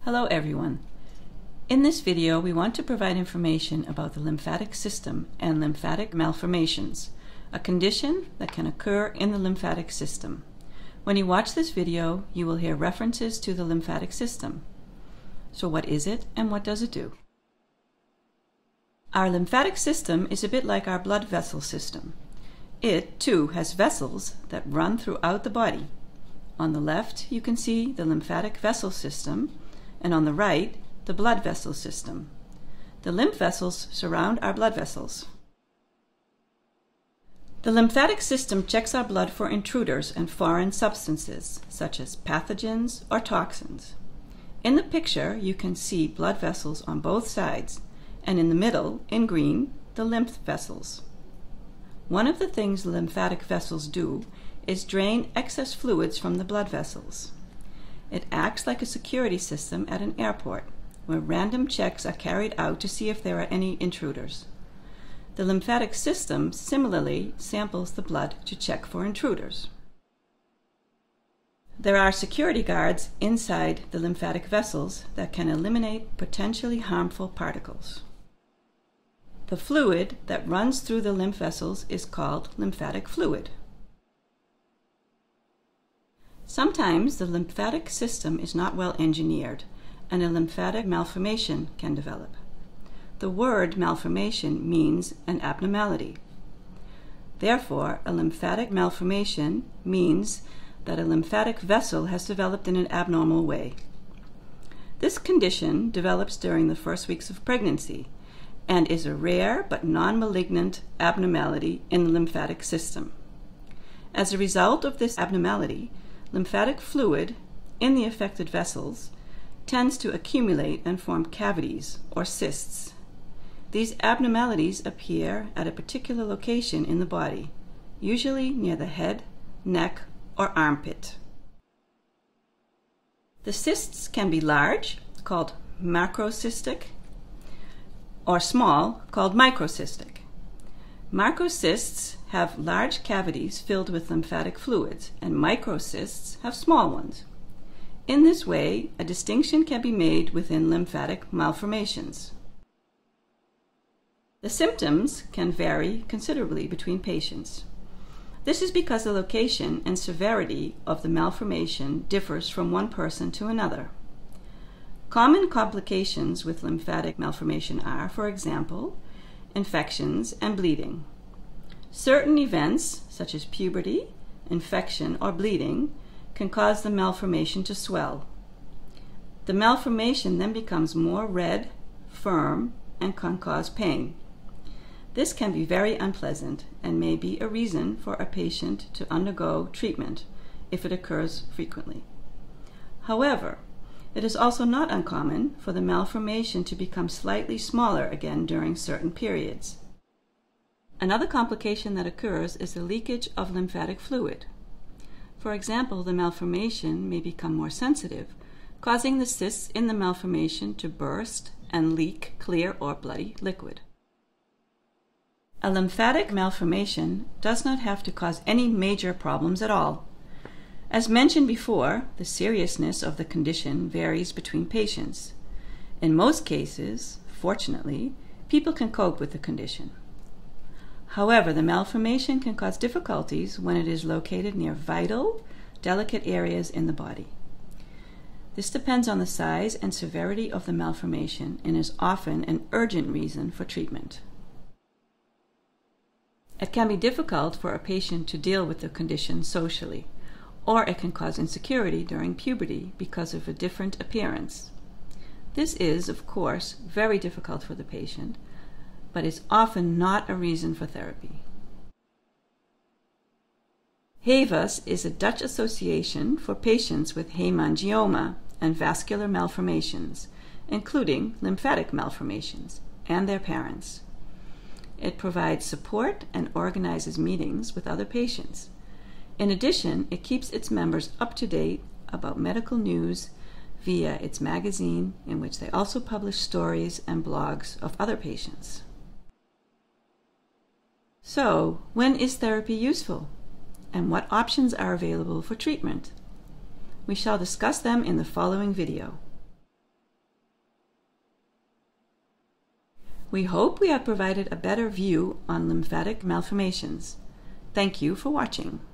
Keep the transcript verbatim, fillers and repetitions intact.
Hello everyone. In this video we want to provide information about the lymphatic system and lymphatic malformations, a condition that can occur in the lymphatic system. When you watch this video you will hear references to the lymphatic system. So what is it and what does it do? Our lymphatic system is a bit like our blood vessel system. It too has vessels that run throughout the body. On the left you can see the lymphatic vessel system, and on the right, the blood vessel system. The lymph vessels surround our blood vessels. The lymphatic system checks our blood for intruders and foreign substances, such as pathogens or toxins. In the picture, you can see blood vessels on both sides, and in the middle, in green, the lymph vessels. One of the things lymphatic vessels do is drain excess fluids from the blood vessels. It acts like a security system at an airport, where random checks are carried out to see if there are any intruders. The lymphatic system similarly samples the blood to check for intruders. There are security guards inside the lymphatic vessels that can eliminate potentially harmful particles. The fluid that runs through the lymph vessels is called lymphatic fluid. Sometimes the lymphatic system is not well engineered, and a lymphatic malformation can develop. The word malformation means an abnormality. Therefore, a lymphatic malformation means that a lymphatic vessel has developed in an abnormal way. This condition develops during the first weeks of pregnancy and is a rare but non-malignant abnormality in the lymphatic system. As a result of this abnormality, lymphatic fluid in the affected vessels tends to accumulate and form cavities or cysts. These abnormalities appear at a particular location in the body, usually near the head, neck, or armpit. The cysts can be large, called macrocystic, or small, called microcystic. Macrocysts have large cavities filled with lymphatic fluids, and microcysts have small ones. In this way, a distinction can be made within lymphatic malformations. The symptoms can vary considerably between patients. This is because the location and severity of the malformation differs from one person to another. Common complications with lymphatic malformation are, for example, infections and bleeding. Certain events, such as puberty, infection, or bleeding, can cause the malformation to swell. The malformation then becomes more red, firm, and can cause pain. This can be very unpleasant and may be a reason for a patient to undergo treatment if it occurs frequently. However, it is also not uncommon for the malformation to become slightly smaller again during certain periods. Another complication that occurs is the leakage of lymphatic fluid. For example, the malformation may become more sensitive, causing the cysts in the malformation to burst and leak clear or bloody liquid. A lymphatic malformation does not have to cause any major problems at all. As mentioned before, the seriousness of the condition varies between patients. In most cases, fortunately, people can cope with the condition. However, the malformation can cause difficulties when it is located near vital, delicate areas in the body. This depends on the size and severity of the malformation and is often an urgent reason for treatment. It can be difficult for a patient to deal with the condition socially, or it can cause insecurity during puberty because of a different appearance. This is, of course, very difficult for the patient, but is often not a reason for therapy. HEVAS is a Dutch association for patients with haemangioma and vascular malformations, including lymphatic malformations, and their parents. It provides support and organizes meetings with other patients. In addition, it keeps its members up to date about medical news via its magazine, in which they also publish stories and blogs of other patients. So, when is therapy useful? And what options are available for treatment? We shall discuss them in the following video. We hope we have provided a better view on lymphatic malformations. Thank you for watching.